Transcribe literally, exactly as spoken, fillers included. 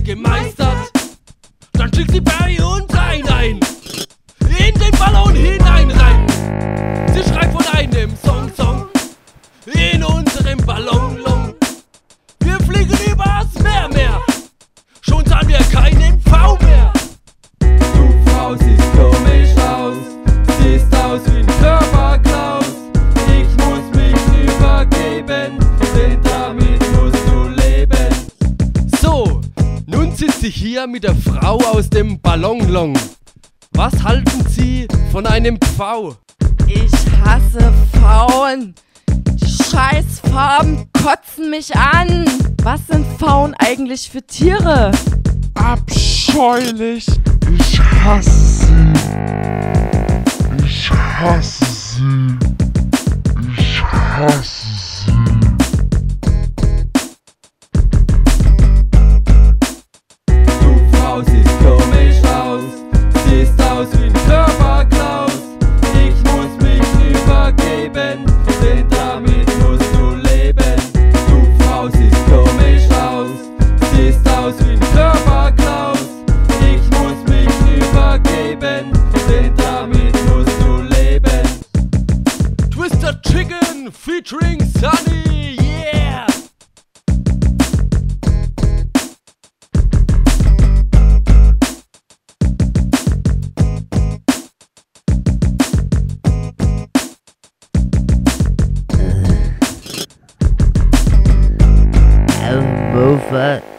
sie gemeistert. Dann schickt sie bei uns ein, ein in den Ballon hinein, rein. Sie schreibt von einem Song, Song in unserem Ballon, Long. Wir fliegen übers Meer, Meer. Schon sahen wir keinen V mehr. Du Frau siehst komisch aus, siehst aus wie ein Körperklaus. Ich muss mich übergeben, denn damit musst du leben. So, nun sitzt sie hier mit der Frau aus dem Ballon, Long. Was halten Sie von einem Pfau? Ich hasse Pfauen. Die Scheißfarben kotzen mich an. Was sind Pfauen eigentlich für Tiere? Abscheulich. Ich hasse sie. Ich hasse sie. Ich hasse sie. Du Frau siehst komisch aus, siehst aus wie ein Körperklaus. Ich muss mich übergeben, denn damit musst du leben. Du Frau siehst komisch aus, siehst aus wie ein Körperklaus. Ich muss mich übergeben, denn damit musst du leben. Twisterchicken featuring Sunny, yeah! Ballonfahrt.